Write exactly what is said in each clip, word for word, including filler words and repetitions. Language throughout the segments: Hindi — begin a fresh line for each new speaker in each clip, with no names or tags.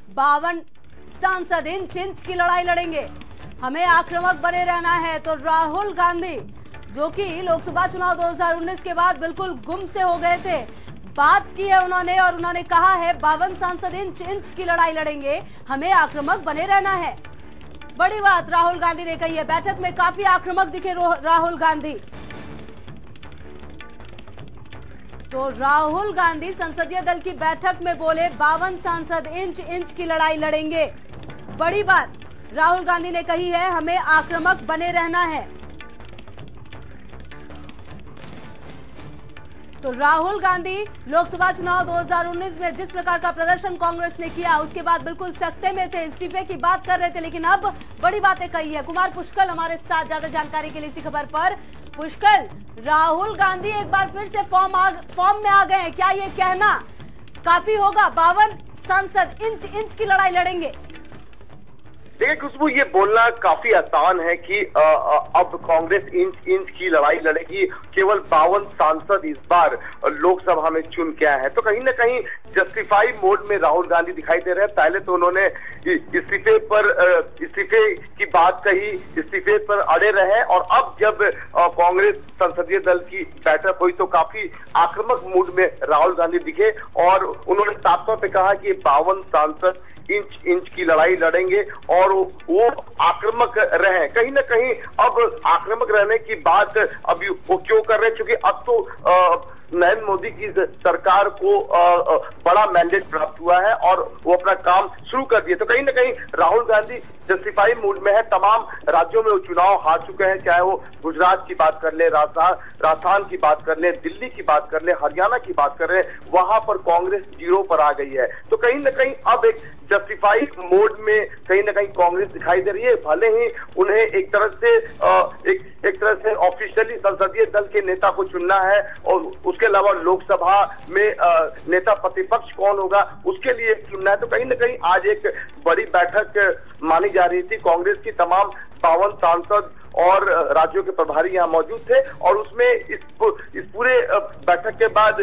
बावन सांसद इंच इंच की लड़ाई लड़ेंगे, हमें आक्रामक बने रहना है। तो राहुल गांधी जो कि लोकसभा चुनाव दो हज़ार उन्नीस के बाद बिल्कुल गुम से हो गए थे, बात की है उन्होंने और उन्होंने कहा है बावन सांसद इंच इंच की लड़ाई लड़ेंगे, हमें आक्रामक बने रहना है। बड़ी बात राहुल गांधी ने कही है। बैठक में काफी आक्रामक दिखे राहुल गांधी। तो राहुल गांधी संसदीय दल की बैठक में बोले बावन सांसद इंच इंच की लड़ाई लड़ेंगे। बड़ी बात राहुल गांधी ने कही है, हमें आक्रामक बने रहना है। तो राहुल गांधी लोकसभा चुनाव दो हज़ार उन्नीस में जिस प्रकार का प्रदर्शन कांग्रेस ने किया उसके बाद बिल्कुल सख्ते में थे, इस्तीफे की बात कर रहे थे, लेकिन अब बड़ी बातें कही है। कुमार पुष्कल हमारे साथ ज्यादा जानकारी के लिए इसी खबर पर। पुष्कल, राहुल गांधी एक बार फिर से फॉर्म आ, फॉर्म में आ गए हैं, क्या ये कहना काफी होगा बावन सांसद इंच इंच की लड़ाई लड़ेंगे?
देखिए खुशबू, ये बोलना काफी आसान है कि आ, आ, अब कांग्रेस इंच इंच की लड़ाई लड़ेगी, केवल बावन सांसद इस बार लोकसभा में चुन के आए हैं। तो कहीं ना कहीं जस्टिफाई मोड में राहुल गांधी दिखाई दे रहे हैं। पहले तो उन्होंने इस्तीफे पर इस्तीफे की बात कही, इस्तीफे पर अड़े रहे, और अब जब कांग्रेस संसदीय दल की बैठक हुई तो काफी आक्रामक मूड में राहुल गांधी दिखे और उन्होंने साफ तौर पर कहा कि बावन सांसद इंच इंच की लड़ाई लड़ेंगे और वो आक्रामक रहे। कहीं ना कहीं अब आक्रामक रहने की बात अभी वो क्यों कर रहे हैं, क्योंकि अब तो आ, नरेंद्र मोदी की सरकार को आ, आ, बड़ा मैंडेट प्राप्त हुआ है और वो अपना काम शुरू कर दिए। तो कहीं ना कहीं राहुल गांधी जस्टिफाई मूड में है। तमाम राज्यों में वो चुनाव हार चुके हैं, चाहे वो गुजरात की बात कर ले, राजस्थान राजस्थान की बात कर ले, दिल्ली की बात कर ले, हरियाणा की बात कर ले, वहां पर कांग्रेस जीरो पर आ गई है। तो कहीं ना कहीं अब एक जस्टिफाई मोड में कहीं ना कहीं कांग्रेस दिखाई दे रही है। भले ही उन्हें एक तरह से आ, एक एक तरह से ऑफिशियली संसदीय दल के नेता को चुनना है और उसके अलावा लोकसभा में आ, नेता प्रतिपक्ष कौन होगा उसके लिए चुनना है। तो कहीं ना कहीं आज एक बड़ी बैठक मानी जा रही थी। कांग्रेस की तमाम बावन सांसद और राज्यों के प्रभारी यहाँ मौजूद थे और उसमें इस इस पूरे बैठक के बाद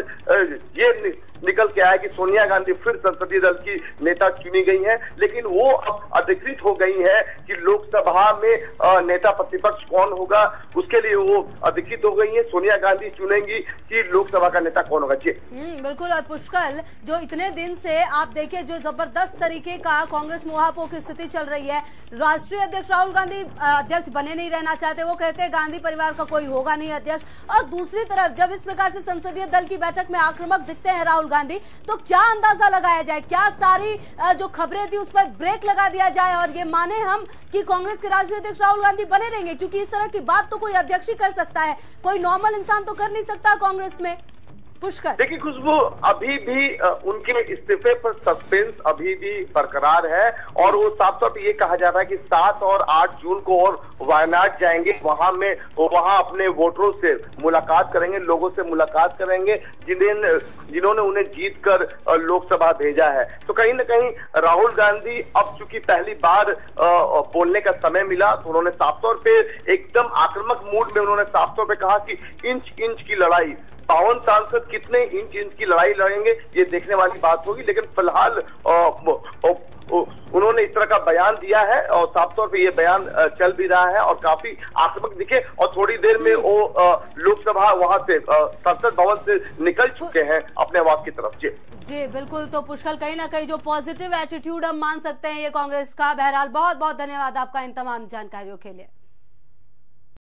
ये निकल के आया कि सोनिया गांधी फिर संसदीय दल की नेता चुनी गई हैं, लेकिन वो अब अधिकृत हो गई है कि लोकसभा में नेता प्रतिपक्ष कौन होगा उसके लिए वो अधिकृत हो गई है। सोनिया गांधी चुनेंगी कि लोकसभा का नेता कौन होगा। जी
बिल्कुल। और पुष्कल, जो इतने दिन से आप देखिए जो जबरदस्त तरीके का कांग्रेस मुहापो की स्थिति चल रही है, राष्ट्रीय अध्यक्ष राहुल गांधी अध्यक्ष बने नहीं रहना चाहते, वो कहते हैं गांधी परिवार का कोई होगा नहीं अध्यक्ष, और दूसरी तरफ जब इस प्रकार से संसदीय दल की बैठक में आक्रामक दिखते हैं राहुल गांधी, तो क्या अंदाजा लगाया जाए, क्या सारी जो खबरें थी उस पर ब्रेक लगा दिया जाए और ये माने हम कि कांग्रेस के राष्ट्रीय अध्यक्ष राहुल गांधी बने रहेंगे? क्योंकि इस तरह की बात तो कोई अध्यक्ष ही कर सकता है, कोई नॉर्मल इंसान तो कर नहीं सकता कांग्रेस में। पुष्कर,
देखिए खुशबू, अभी भी उनके इस्तीफे पर सस्पेंस अभी भी बरकरार है और वो साफ तौर पर ये कहा जा रहा है कि सात और आठ जून को और वायनाड जाएंगे, वहां में वहां अपने वोटरों से मुलाकात करेंगे, लोगों से मुलाकात करेंगे जिन्हें जिन्होंने उन्हें जीत कर लोकसभा भेजा है। तो कहीं ना कहीं राहुल गांधी अब चूंकि पहली बार बोलने का समय मिला तो उन्होंने साफ तौर पर एकदम आक्रामक मूड में उन्होंने साफ तौर पर कहा कि इंच इंच की लड़ाई, बावन सांसद कितने इंच इंच की लड़ाई लड़ेंगे ये देखने वाली बात होगी। लेकिन फिलहाल उन्होंने इस तरह का बयान दिया है और साफ तौर पे ये बयान चल भी रहा है और काफी आक्रामक दिखे और थोड़ी देर में वो लोकसभा वहां से संसद भवन से निकल चुके हैं अपने आवास की तरफ। जी
जी बिल्कुल। तो पुष्कल, कहीं ना कहीं जो पॉजिटिव एटीट्यूड हम मान सकते हैं ये कांग्रेस का। बहरहाल बहुत बहुत धन्यवाद आपका इन तमाम जानकारियों के लिए।